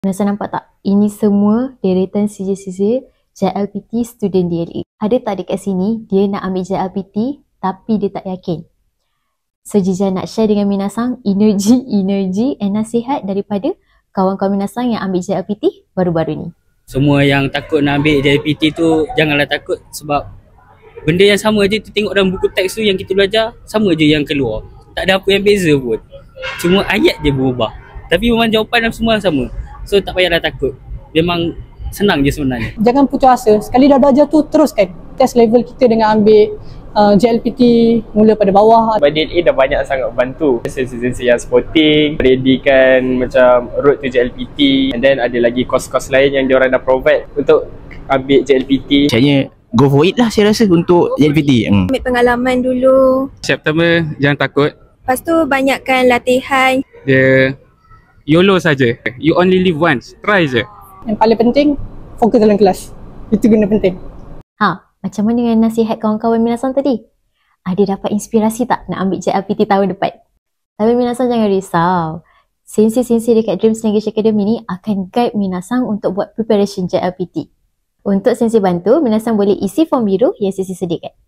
Minasan nampak tak? Ini semua deretan sijil-sijil JLPT student DLE. Ada tak dekat sini dia nak ambil JLPT tapi dia tak yakin. So Jija nak share dengan minasan energi and nasihat daripada kawan-kawan minasan yang ambil JLPT baru-baru ni. Semua yang takut nak ambil JLPT tu janganlah takut, sebab benda yang sama je tu, tengok dalam buku teks tu yang kita belajar sama je yang keluar. Tak ada apa yang beza pun. Cuma ayat je berubah. Tapi memang jawapan semua sama. So tak payahlah takut. Memang senang je sebenarnya. Jangan putus asa. Sekali dah belajar tu teruskan. Test level kita dengan ambil JLPT mula pada bawah. DLE dah banyak sangat bantu. Sesi-sesi yang sporting, readykan macam road to JLPT, and then ada lagi kos-kos lain yang diorang dah provide untuk ambil JLPT. Maksudnya go for it lah saya rasa untuk JLPT. Ambil pengalaman dulu. September jangan takut. Lepas tu banyakkan latihan. Dia YOLO saja. You only live once. Try je. Yang paling penting fokus dalam kelas. Itu guna penting. Macam mana dengan nasihat kawan-kawan minasan tadi? Ada dapat inspirasi tak nak ambil JLPT tahun depan? Tapi minasan jangan risau. Sensei-sensei dekat Dreams Language Academy ni akan guide minasan untuk buat preparation JLPT. Untuk sensei bantu, minasan boleh isi form biru yang sensei sediakan.